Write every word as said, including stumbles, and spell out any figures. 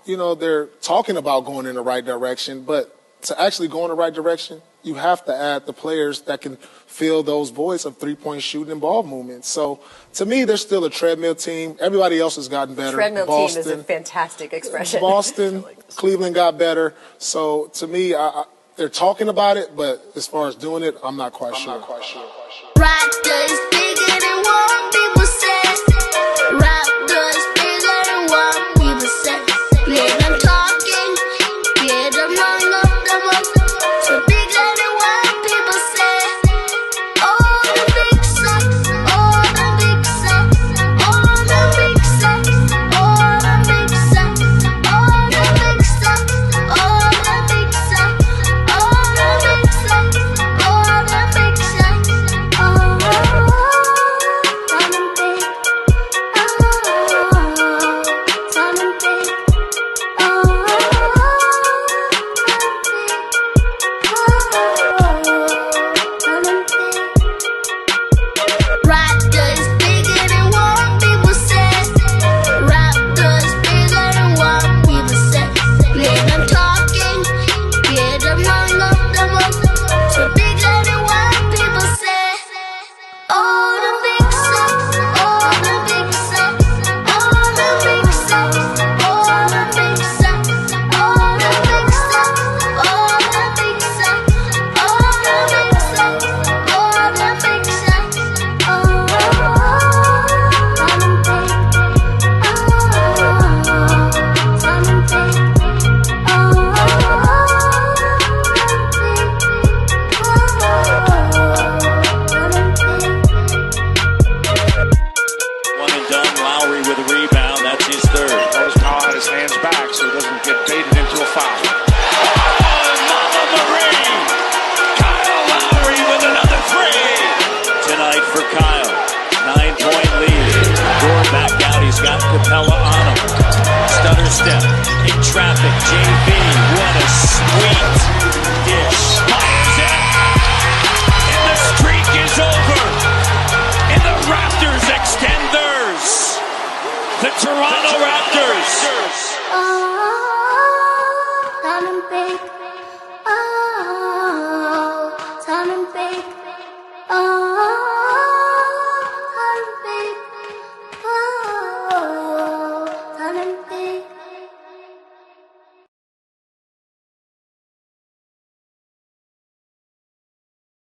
you know, they're talking about going in the right direction, but to actually go in the right direction, you have to add the players that can fill those voids of three-point shooting and ball movement. So, to me, they're still a treadmill team. Everybody else has gotten better. Treadmill Boston, team is a fantastic expression. Boston, Cleveland got better. So, to me, I, I, they're talking about it, but as far as doing it, I'm not quite I'm sure. not quite sure. Raptor is bigger than what people say. Raptor is bigger than what people say. Yeah, I'm talking. Yeah, I'm not up the most. So bigger than what people say. Oh, the big stuff. Oh, the big stuff. Oh, the big stuff. Oh, the big stuff. Oh, the big stuff. Oh, the big stuff. Oh, the big stuff. Oh, the big stuff. Oh, I'm big. Oh, I'm big. Raptor is bigger than what people say. Raptor is bigger than what people say. Yeah, I'm talking. Yeah, I'm not up the most. So bigger than what people say. Oh, the big stuff. Oh, the big stuff. Oh, the big stuff. Oh, the big stuff. Oh, the big stuff. Oh, the big stuff. Oh, the big stuff. Oh, the big stuff. Oh, I'm big. Oh, I'm big. One and done. Lowry with a rebound. That's his third. Notice Powell had his hands back so he doesn't get baited into a foul. Oh, Mama Marie! Kyle Lowry with another three. Tonight for Kyle. Nine-point lead. Gore back out. He's got Capella on him. Stutter step. In traffic. J B. What a sweet dish. Fires it. And the streak is over. And the Raptors extend theirs. The Toronto Raptors. Oh, I'm big. Oh, I'm big. Oh.